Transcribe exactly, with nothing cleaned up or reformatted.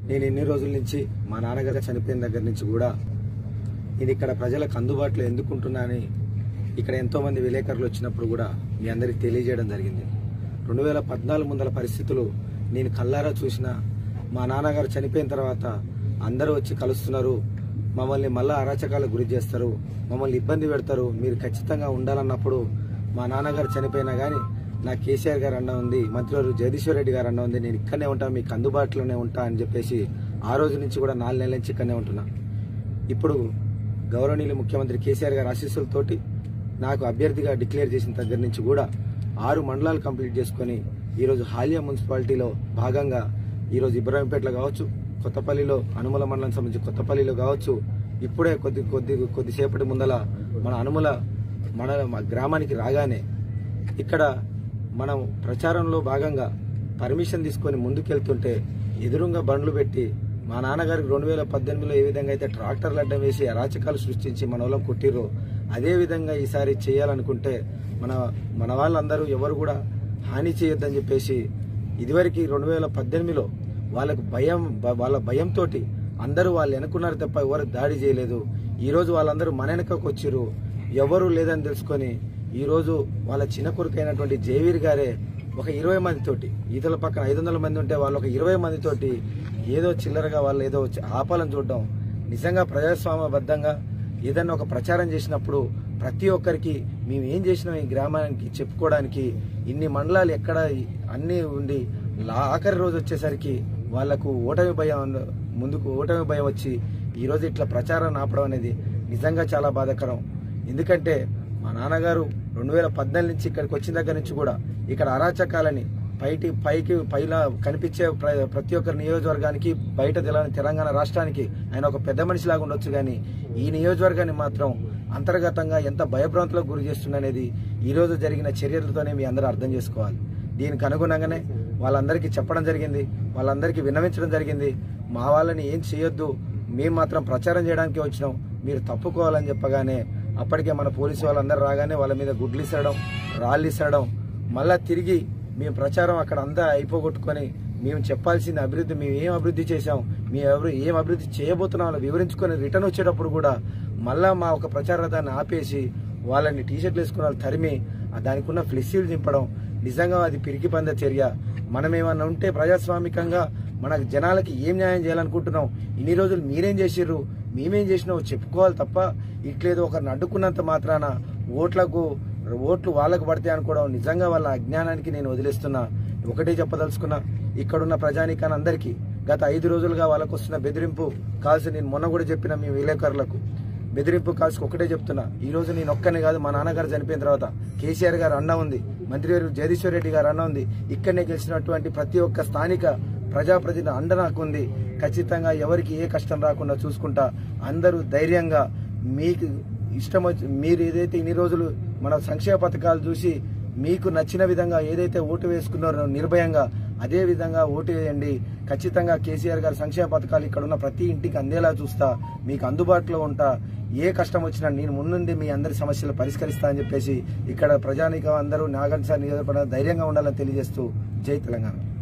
నేను ఎన్ని రోజుల నుంచి మా నాన్నగారు చనిపోయిన దగ్గర నుంచి కూడా నేను ఇక్కడ ప్రజలకు అందుబాటులో ఎందుకుంటున్నానని ఇక్కడ ఎంతో మంది విలేకరులు వచ్చినప్పుడు కూడా మీ అందరికీ తెలియజేయడం జరిగింది. రెండు వేల పద్నాలుగు ముందల పరిస్థితులు నేను కల్లారా చూసిన. మా నాన్నగారు చనిపోయిన తర్వాత అందరూ వచ్చి కలుస్తున్నారు, మమ్మల్ని మళ్ళా అరాచకాలకు గురి చేస్తారు, మమ్మల్ని ఇబ్బంది పెడతారు, మీరు ఖచ్చితంగా ఉండాలన్నప్పుడు మా నాన్నగారు చనిపోయినా కానీ నా కేసీఆర్ గారు అన్న ఉంది, మంత్రివారు జగదీశ్వర్ రెడ్డి గారు అన్న ఉంది, నేను ఇక్కడనే ఉంటా, మీకు అందుబాటులోనే ఉంటా అని చెప్పేసి ఆ రోజు నుంచి కూడా నాలుగు నెలల నుంచి ఇక్కడనే ఉంటున్నా. ఇప్పుడు గౌరవనీయులు ముఖ్యమంత్రి కేసీఆర్ గారి ఆశీస్సులతోటి నాకు అభ్యర్థిగా డిక్లేర్ చేసిన దగ్గర నుంచి కూడా ఆరు మండలాలు కంప్లీట్ చేసుకుని ఈరోజు హాలియా మున్సిపాలిటీలో భాగంగా ఈరోజు ఇబ్రాహీంపేటలో కావచ్చు, కొత్తపల్లిలో అనుముల మండలం సంబంధించి కొత్తపల్లిలో కావచ్చు, ఇప్పుడే కొద్ది కొద్ది కొద్దిసేపటి ముందల మన అనుముల మన గ్రామానికి రాగానే ఇక్కడ మనం ప్రచారంలో భాగంగా పర్మిషన్ తీసుకొని ముందుకెళ్తుంటే ఎదురుగా బండ్లు పెట్టి మా నాన్నగారికి రెండు వేల పద్దెనిమిదిలో ఏ విధంగా అయితే ట్రాక్టర్లు అడ్డం వేసి అరాచకాలు సృష్టించి మన వాళ్ళం కొట్టిరో అదే విధంగా ఈసారి చేయాలనుకుంటే మన మన వాళ్ళందరూ ఎవరు కూడా హాని చేయొద్దని చెప్పేసి ఇదివరకు రెండు వేల పద్దెనిమిదిలో వాళ్ళకు భయం వాళ్ళ భయంతో అందరూ వాళ్ళు వెనుకున్నారు తప్ప ఎవరు దాడి చేయలేదు. ఈరోజు వాళ్ళందరూ మన వెనకకు వచ్చిర్రు, ఎవరు లేదని తెలుసుకొని ఈరోజు వాళ్ళ చిన్న కొడుకైనటువంటి జయవీర్ గారే ఒక ఇరవై మందితోటి, ఈతల పక్కన ఐదు వందల మంది ఉంటే వాళ్ళు ఒక ఇరవై మందితోటి ఏదో చిల్లరగా వాళ్ళు ఏదో ఆపాలని చూడడం నిజంగా ప్రజాస్వామ్యబద్ధంగా ఏదన్నా ఒక ప్రచారం చేసినప్పుడు ప్రతి ఒక్కరికి మేము ఏం చేసినాం ఈ గ్రామానికి చెప్పుకోవడానికి ఇన్ని మండలాలు ఎక్కడ అన్నీ ఉండి ఆఖరి రోజు వచ్చేసరికి వాళ్లకు ఓటమి భయం ముందుకు ఓటమి భయం వచ్చి ఈరోజు ఇట్లా ప్రచారం ఆపడం అనేది నిజంగా చాలా బాధాకరం. ఎందుకంటే మా నాన్నగారు రెండు వేల పద్నాలుగు నుంచి ఇక్కడికి వచ్చిన దగ్గర నుంచి కూడా ఇక్కడ అరాచకాలని పైకి పైకి పైలా కనిపించే ప్రతి ఒక్క నియోజకవర్గానికి బయట తెలంగాణ రాష్ట్రానికి ఆయన ఒక పెద్ద మనిషిలాగా ఉండొచ్చు, కానీ ఈ నియోజకవర్గాన్ని మాత్రం అంతర్గతంగా ఎంత భయభ్రాంతులకు గురి చేస్తుందనేది ఈరోజు జరిగిన చర్యలతోనే మీ అందరూ అర్థం చేసుకోవాలి. దీనికి అనుగుణంగానే వాళ్ళందరికీ చెప్పడం జరిగింది, వాళ్ళందరికీ విన్నవించడం జరిగింది. మా వాళ్ళని ఏం చేయొద్దు, మేము మాత్రం ప్రచారం చేయడానికి వచ్చినాం, మీరు తప్పుకోవాలని చెప్పగానే అప్పటికే మన పోలీసు వాళ్ళందరూ రాగానే వాళ్ళ మీద గుడ్లు ఇసడం రాళ్ళు ఇసడం మళ్ళా తిరిగి మేము ప్రచారం అక్కడ అంతా అయిపోగొట్టుకొని మేము చెప్పాల్సిన అభివృద్ధి మేము ఏం అభివృద్ధి చేశాం, మేము ఎవరు ఏం అభివృద్ధి చేయబోతున్నాం అలా వివరించుకొని రిటర్న్ వచ్చేటప్పుడు కూడా మళ్ళా మా ఒక ప్రచార రథాన్ని ఆపేసి వాళ్ళని టీషర్ట్లు వేసుకున్న వాళ్ళు తరిమి దానికి ఉన్న ఫ్లెక్సీలు దింపడం నిజంగా అది పిరికి పంద చర్య. మనం ఏమన్నా ఉంటే ప్రజాస్వామికంగా మన జనాలకి ఏం న్యాయం చేయాలనుకుంటున్నాం, ఇన్ని రోజులు మీరేం చేసిర్రు మేమేం చేసినావు చెప్పుకోవాలి తప్ప ఇట్లేదో ఒకరిని అడ్డుకున్నంత మాత్రాన ఓట్లకు ఓట్లు వాళ్ళకు పడితే అనుకోవడం నిజంగా వాళ్ళ అజ్ఞానానికి నేను వదిలేస్తున్నా. ఒకటే చెప్పదలుచుకున్నా, ఇక్కడున్న ప్రజానీకాన్ని అందరికీ గత ఐదు రోజులుగా వాళ్ళకు వస్తున్న బెదిరింపు కాల్సి నేను మొన్న కూడా చెప్పిన మీ విలేకరులకు బెదిరింపు కాల్సి ఒకటే చెప్తున్నా, ఈ రోజు నేను ఒక్కనే కాదు, మా నాన్నగారు చనిపోయిన తర్వాత కేసీఆర్ గారు అన్న ఉంది, మంత్రివారు జగదీశ్వర్ రెడ్డి గారు అన్న ఉంది, ఇక్కడనే గెలిచినటువంటి ప్రతి ఒక్క స్థానిక ప్రజాప్రతినిధి అండ నాకు ఉంది. ఖచ్చితంగా ఎవరికి ఏ కష్టం రాకుండా చూసుకుంటా. అందరూ ధైర్యంగా మీకు ఇష్టం వచ్చి మీరు ఏదైతే ఇన్ని రోజులు మన సంక్షేమ పథకాలు చూసి మీకు నచ్చిన విధంగా ఏదైతే ఓటు వేసుకున్నారో నిర్భయంగా అదే విధంగా ఓటు వేయండి. ఖచ్చితంగా కేసీఆర్ గారి సంక్షేమ పథకాలు ఇక్కడ ఉన్న ప్రతి ఇంటికి అందేలా చూస్తా, మీకు అందుబాటులో ఉంటా, ఏ కష్టం వచ్చినా నేను ముందుండి మీ అందరి సమస్యలు పరిష్కరిస్తా అని చెప్పేసి ఇక్కడ ప్రజానీకం అందరూ నాగన్ సార్ నియోజకవర్గం ధైర్యంగా ఉండాలని తెలియజేస్తూ జై తెలంగాణ.